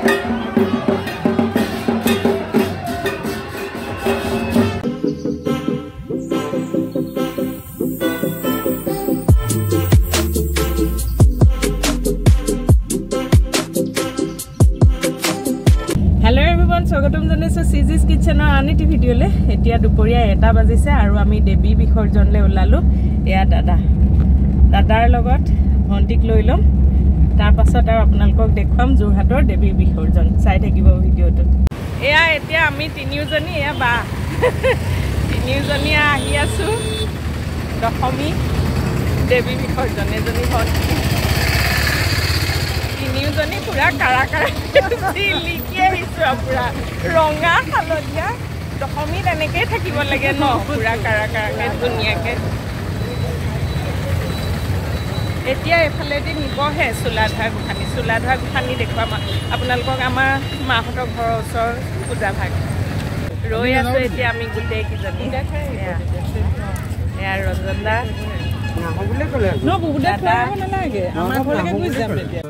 স্বাগতম জনাইছো সিজিস কিচেনৰ আনিটি ভিডিঅলে এতিয়া দুপৰীয়া 1টা বাজিছে আৰু আমি দেৱী বিসৰ্জনলে ওলালো এয়া দাদাৰ লগত ভন্টিক লৈ লম তাৰ পাছত আৰু আপোনালোকক দেখুৱাম যোৰহাটৰ দেৱী বিসৰ্জন চাই থাকিব ভিডিঅটো এয়া এতিয়া আমি তিনিওজনী এয়া বা তিনিওজনী আহি আছো দশমী দেৱী বিসৰ্জন এজনী ভন্টি তিনিওজনী পুৰা কাৰা লিকি আহিছো পুৰা ৰঙা হালধীয়া দশমী তেনেকৈ থাকিব লাগে ন পুৰা কাৰাকে ধুনীয়াকৈ এতিয়া এফালেদি নিবহে চোলাধৰা গোসানী দেখুৱাম আপোনালোকক আমাৰ মাহঁতৰ ঘৰৰ ওচৰৰ পূজা ভাগ ৰৈ আছো এতিয়া আমি গোটেইকেইজনী এয়া ৰঞ্জন দা নালাগে আমাৰ ঘৰলৈকে গুচি যাম এতিয়া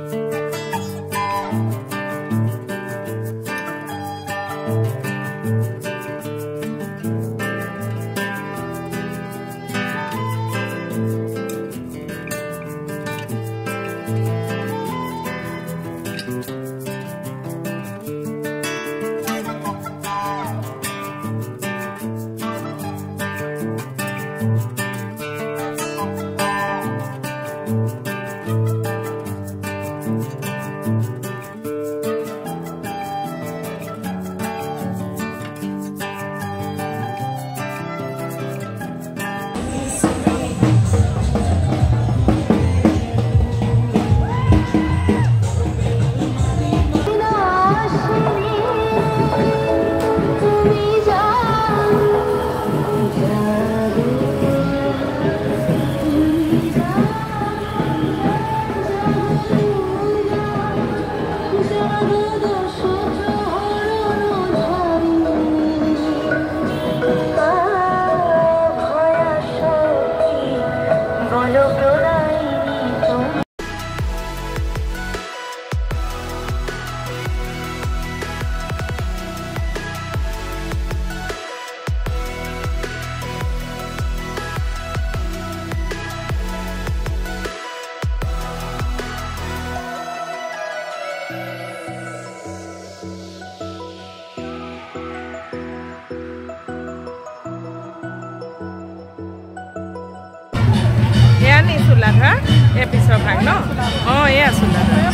চোলাধৰা এই পিছৰ ভাগ ন এয়া চোলাধৰা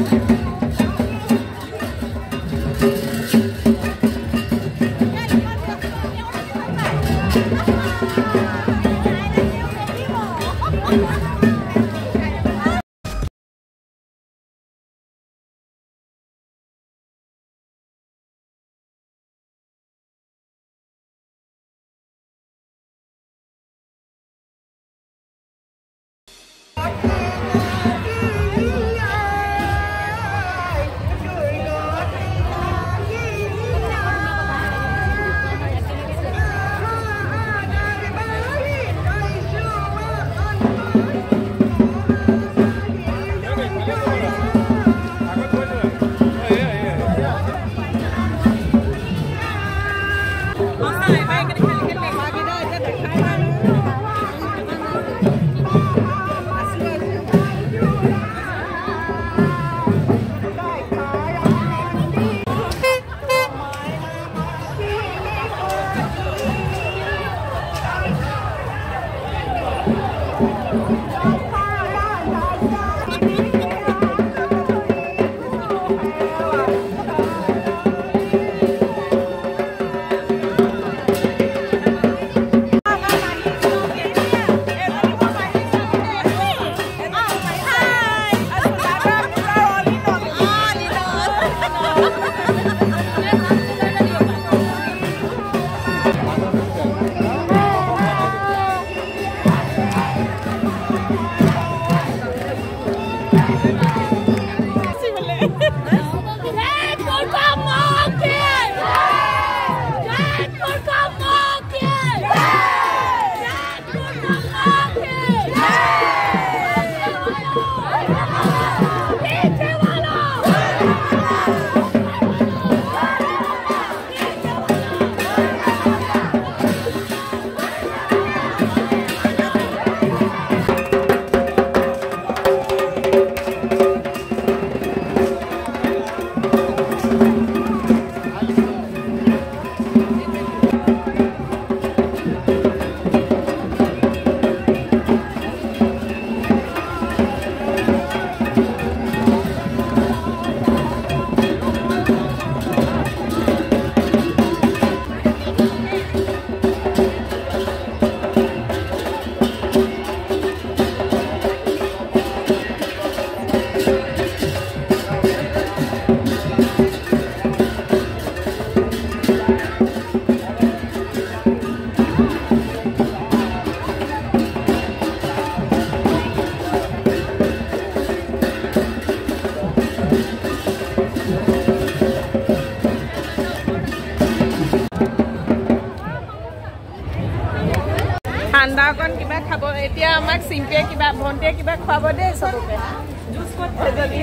ঠাণ্ডা অকণ কিবা খাব এতিয়া আমাক চিম্পিয়ে কিবা ভণ্টিয়ে কিবা খুৱাব দেই চবকে জুচ ক'ত এজনী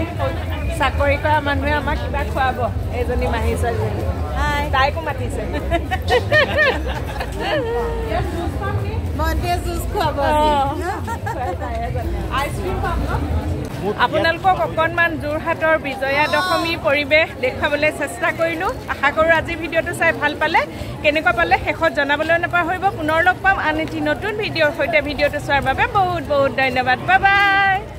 চাকৰি কৰা মানুহে আমাক কিবা খুৱাব এজনী মাহী ছোৱালীজনী তাইকো মাতিছে ভণ্টিয়ে জুচ খুৱাব আইচক্ৰীম পাম ন আপোনালোকক অকণমান যোৰহাটৰ বিজয়া দশমী পৰিৱেশ দেখুৱাবলৈ চেষ্টা কৰিলোঁ আশা কৰোঁ আজি ভিডিঅ'টো চাই ভাল পালে কেনেকুৱা পালে শেষত জনাবলৈ নাপাহৰিব পুনৰ লগ পাম আন এটি নতুন ভিডিঅ'ৰ সৈতে ভিডিঅ'টো চোৱাৰ বাবে বহুত বহুত ধন্যবাদ বাই বাই